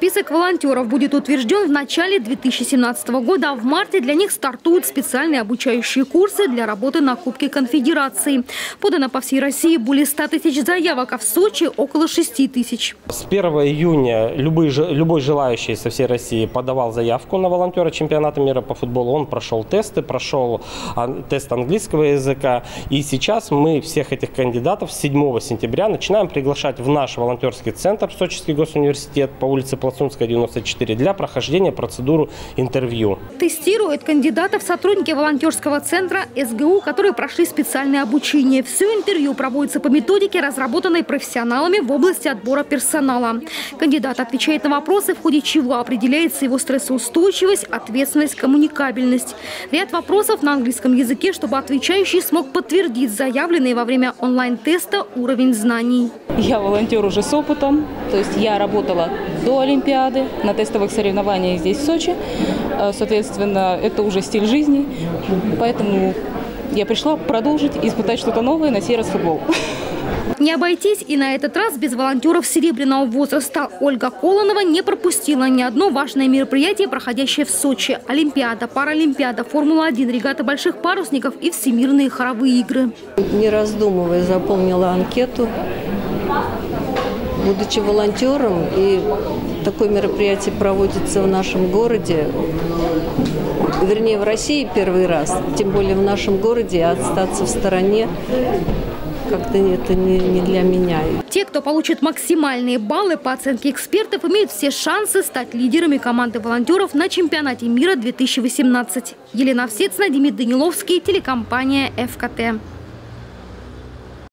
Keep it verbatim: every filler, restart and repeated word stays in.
Список волонтеров будет утвержден в начале две тысячи семнадцатого года, а в марте для них стартуют специальные обучающие курсы для работы на Кубке Конфедерации. Подано по всей России более ста тысяч заявок, а в Сочи около шести тысяч. С первого июня любой, любой желающий со всей России подавал заявку на волонтера чемпионата мира по футболу. Он прошел тесты, прошел тест английского языка. И сейчас мы всех этих кандидатов с седьмого сентября начинаем приглашать в наш волонтерский центр Сочинский госуниверситет по улице Плацунская, девяносто четыре, для прохождения процедуры интервью. Тестируют кандидатов сотрудники волонтерского центра эс гэ у, которые прошли специальное обучение. Все интервью проводится по методике, разработанной профессионалами в области отбора персонала. Кандидат отвечает на вопросы, в ходе чего определяется его стрессоустойчивость, ответственность, коммуникабельность. Ряд вопросов на английском языке, чтобы отвечающий смог подтвердить заявленный во время онлайн-теста уровень знаний. Я волонтер уже с опытом, то есть я работала до Олимпиады на тестовых соревнованиях здесь, в Сочи. Соответственно, это уже стиль жизни, поэтому я пришла продолжить и испытать что-то новое, на сей раз футбол. Не обойтись и на этот раз без волонтеров серебряного возраста. Ольга Колонова не пропустила ни одно важное мероприятие, проходящее в Сочи. Олимпиада, Паралимпиада, Формула один, регата больших парусников и всемирные хоровые игры. Не раздумывая, заполнила анкету. Будучи волонтером, и такое мероприятие проводится в нашем городе, вернее в России первый раз, тем более в нашем городе, остаться в стороне как-то это не, не для меня. Те, кто получит максимальные баллы по оценке экспертов, имеют все шансы стать лидерами команды волонтеров на чемпионате мира две тысячи восемнадцать. Елена Овсецина, Демид Даниловский, телекомпания эф ка тэ.